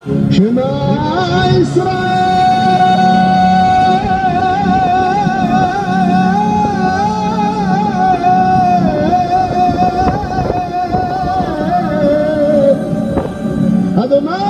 شما إسرائيل أدوناي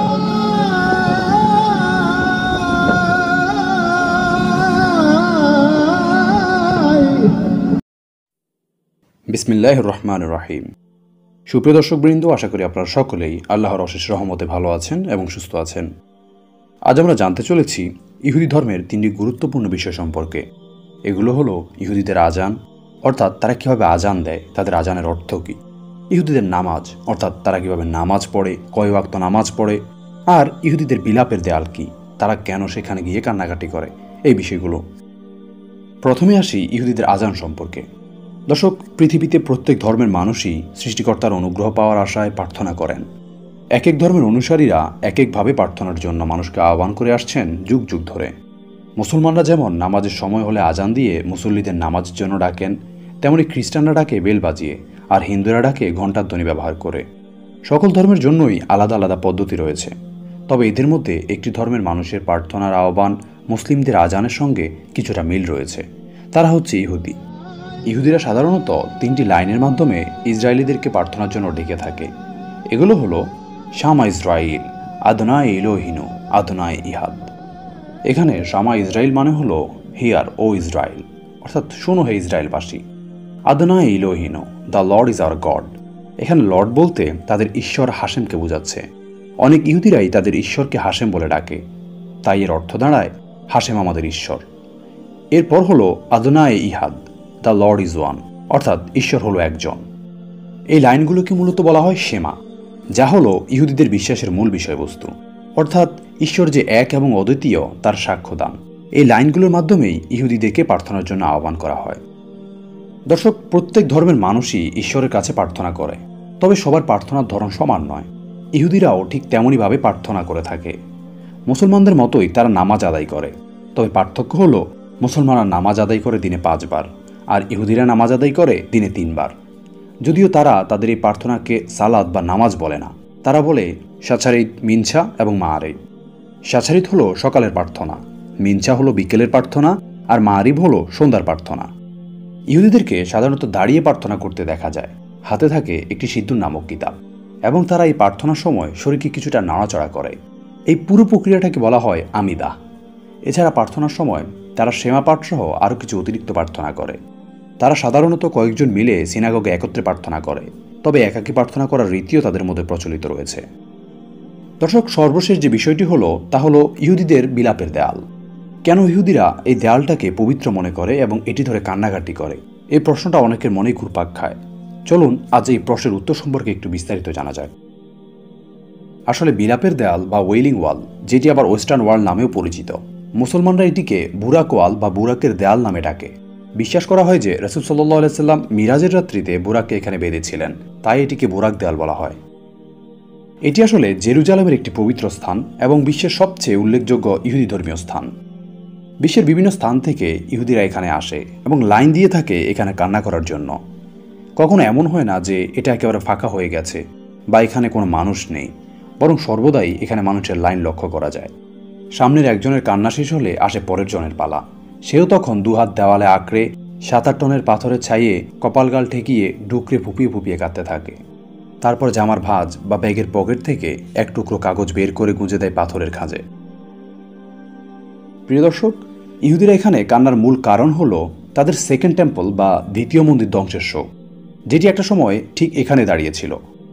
বিসমিল্লাহির রহমানির রহিম। সুপ্রিয় দর্শকবৃন্দ, আশা করি আপনারা সকলেই আল্লাহর অশেষ রহমতে ভালো আছেন এবং সুস্থ আছেন। আজ আমরা জানতে চলেছি ইহুদি ধর্মের তিনটি গুরুত্বপূর্ণ বিষয় সম্পর্কে। এগুলো হলো ইহুদিদের আজান, অর্থাৎ তারা কীভাবে আজান দেয়, তাদের আজানের অর্থ কী; ইহুদিদের নামাজ, অর্থাৎ তারা কীভাবে নামাজ পড়ে, কয় ওয়াক্ত নামাজ পড়ে; আর ইহুদিদের বিলাপের দেয়াল কী, তারা কেন সেখানে গিয়ে কান্নাকাটি করে, এই বিষয়গুলো। প্রথমে আসি ইহুদিদের আজান সম্পর্কে। দর্শক, পৃথিবীতে প্রত্যেক ধর্মের মানুষই সৃষ্টিকর্তার অনুগ্রহ পাওয়ার আশায় প্রার্থনা করেন। এক এক ধর্মের অনুসারীরা এক একভাবে প্রার্থনার জন্য মানুষকে আহ্বান করে আসছেন যুগ যুগ ধরে। মুসলমানরা যেমন নামাজের সময় হলে আজান দিয়ে মুসল্লিদের নামাজের জন্য ডাকেন, তেমনি খ্রিস্টানরা ডাকে বেল বাজিয়ে, আর হিন্দুরা ডাকে ঘণ্টার ধ্বনি ব্যবহার করে। সকল ধর্মের জন্যই আলাদা আলাদা পদ্ধতি রয়েছে, তবে এদের মধ্যে একটি ধর্মের মানুষের প্রার্থনার আহ্বান মুসলিমদের আজানের সঙ্গে কিছুটা মিল রয়েছে। তারা হচ্ছে ইহুদি। ইহুদিরা সাধারণত তিনটি লাইনের মাধ্যমে ইসরায়েলিদেরকে প্রার্থনার জন্য ডেকে থাকে। এগুলো হলো শামা ইসরাইল, আদনাই ইলোহিনু, আদনাই ইহাদ। এখানে শামা ইসরাইল মানে হলো হিয়ার ও ইসরায়েল, অর্থাৎ শোনো হে ইসরায়েলবাসী। আদনাই ইলোহিনু, the lord is our god. এখানে লর্ড বলতে তাদের ঈশ্বর হাশেমকে বোঝাচ্ছে। অনেক ইহুদিরাই তাদের ঈশ্বরকে হাশেম বলে ডাকে, তাই এর অর্থ দাঁড়ায় হাশেম আমাদের ঈশ্বর। এরপর হলো আদনাই ইহাদ, দ্য লর্ড ইজ ওয়ান, অর্থাৎ ঈশ্বর হলো একজন। এই লাইনগুলোকে মূলত বলা হয় শেমা, যা হলো ইহুদিদের বিশ্বাসের মূল বিষয়বস্তু, অর্থাৎ ঈশ্বর যে এক এবং অদ্বিতীয় তার সাক্ষ্যদান। এই লাইনগুলোর মাধ্যমেই ইহুদিদেরকে প্রার্থনার জন্য আহ্বান করা হয়। দর্শক, প্রত্যেক ধর্মের মানুষই ঈশ্বরের কাছে প্রার্থনা করে, তবে সবার প্রার্থনার ধরন সমান নয়। ইহুদিরাও ঠিক তেমনইভাবে প্রার্থনা করে থাকে। মুসলমানদের মতোই তারা নামাজ আদায় করে, তবে পার্থক্য হলো মুসলমানরা নামাজ আদায় করে দিনে 5 বার, আর ইহুদিরা নামাজ আদায় করে দিনে 3 বার। যদিও তারা তাদের এই প্রার্থনাকে সালাদ বা নামাজ বলে না, তারা বলে শাচারিত, মিনছা এবং মাআরিব। শাচারিত হলো সকালের প্রার্থনা, মিনছা হলো বিকেলের প্রার্থনা, আর মাআরিব হলো সন্ধ্যার প্রার্থনা। ইহুদিদেরকে সাধারণত দাঁড়িয়ে প্রার্থনা করতে দেখা যায়। হাতে থাকে একটি সিদ্দুর নামক কিতাব, এবং তারা এই প্রার্থনার সময় শরীরকে কিছুটা নাড়াচড়া করে। এই পুরো প্রক্রিয়াটাকে বলা হয় আমিদা। এছাড়া প্রার্থনার সময় তারা শেমা পাঠ সহ আরও কিছু অতিরিক্ত প্রার্থনা করে। তারা সাধারণত কয়েকজন মিলে সিনাগগে একত্রে প্রার্থনা করে, তবে একাকী প্রার্থনা করার রীতিও তাদের মধ্যে প্রচলিত রয়েছে। দর্শক, সর্বশেষ যে বিষয়টি হলো তা হলো ইহুদিদের বিলাপের দেয়াল। কেন ইহুদিরা এই দেয়ালটাকে পবিত্র মনে করে এবং এটি ধরে কান্নাকাটি করে, এই প্রশ্নটা অনেকের মনেই ঘুরপাক খায়। চলুন আজ এই প্রশ্নের উত্তর সম্পর্কে একটু বিস্তারিত জানা যায়। আসলে বিলাপের দেয়াল বা ওয়েলিং ওয়াল, যেটি আবার ওয়েস্টার্ন ওয়াল নামেও পরিচিত, মুসলমানরা এটিকে বুরাক ওয়াল বা বুরাকের দেয়াল নামে ডাকে। বিশ্বাস করা হয় যে রাসূল সাল্লাল্লাহু আলাইহি সাল্লাম মিরাজের রাত্রিতে বুরাককে এখানে বেঁধেছিলেন, তাই এটিকে বুরাক দেয়াল বলা হয়। এটি আসলে জেরুজালেমের একটি পবিত্র স্থান এবং বিশ্বের সবচেয়ে উল্লেখযোগ্য ইহুদি ধর্মীয় স্থান। বিশ্বের বিভিন্ন স্থান থেকে ইহুদিরা এখানে আসে এবং লাইন দিয়ে থাকে এখানে কান্না করার জন্য। কখনো এমন হয় না যে এটা একেবারে ফাঁকা হয়ে গেছে বা এখানে কোনো মানুষ নেই, বরং সর্বদাই এখানে মানুষের লাইন লক্ষ্য করা যায়। সামনের একজনের কান্না শেষ হলে আসে পরের জনের পালা। সেও তখন দুহাত দেওয়ালে আঁকড়ে 7-8 টনের পাথরের ছাইয়ে কপালগাল ঠেকিয়ে ডুকরে ফুপিয়ে ফুপিয়ে কাঁদতে থাকে। তারপর জামার ভাঁজ বা ব্যাগের পকেট থেকে এক টুকরো কাগজ বের করে গুঁজে দেয় পাথরের খাঁজে। প্রিয় দর্শক, ইহুদিরা এখানে কান্নার মূল কারণ হলো তাদের সেকেন্ড টেম্পল বা দ্বিতীয় মন্দির ধ্বংসের শোক, যেটি একটা সময় ঠিক এখানে দাঁড়িয়েছিল।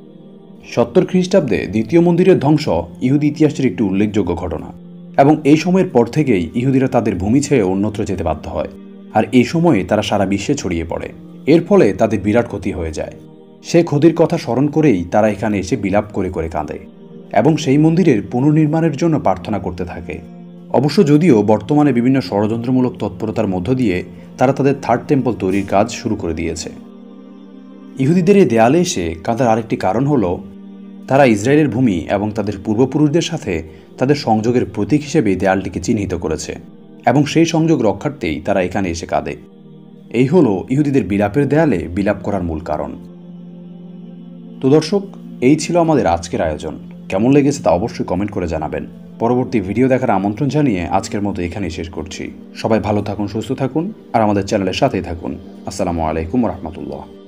70 খ্রিস্টাব্দে দ্বিতীয় মন্দিরের ধ্বংস ইহুদি ইতিহাসের একটি উল্লেখযোগ্য ঘটনা, এবং এই সময়ের পর থেকেই ইহুদিরা তাদের ভূমি ছেড়ে অন্যত্র যেতে বাধ্য হয়, আর এই সময়ে তারা সারা বিশ্বে ছড়িয়ে পড়ে। এর ফলে তাদের বিরাট ক্ষতি হয়ে যায়। সে ক্ষতির কথা স্মরণ করেই তারা এখানে এসে বিলাপ করে করে কাঁদে এবং সেই মন্দিরের পুনর্নির্মাণের জন্য প্রার্থনা করতে থাকে। অবশ্য যদিও বর্তমানে বিভিন্ন ষড়যন্ত্রমূলক তৎপরতার মধ্য দিয়ে তারা তাদের থার্ড টেম্পল তৈরির কাজ শুরু করে দিয়েছে। ইহুদিদের এই দেয়ালে এসে কাঁদার আরেকটি কারণ হলো তারা ইসরায়েলের ভূমি এবং তাদের পূর্বপুরুষদের সাথে তাদের সংযোগের প্রতীক হিসেবে দেয়ালটিকে চিহ্নিত করেছে, এবং সেই সংযোগ রক্ষার্থেই তারা এখানে এসে কাঁদে। এই হলো ইহুদিদের বিলাপের দেয়ালে বিলাপ করার মূল কারণ। তো দর্শক, এই ছিল আমাদের আজকের আয়োজন। কেমন লেগেছে তা অবশ্যই কমেন্ট করে জানাবেন। পরবর্তী ভিডিও দেখার আমন্ত্রণ জানিয়ে আজকের মতো এখানেই শেষ করছি। সবাই ভালো থাকুন, সুস্থ থাকুন আর আমাদের চ্যানেলের সাথেই থাকুন। আসসালামু আলাইকুম রহমতুল্লাহ।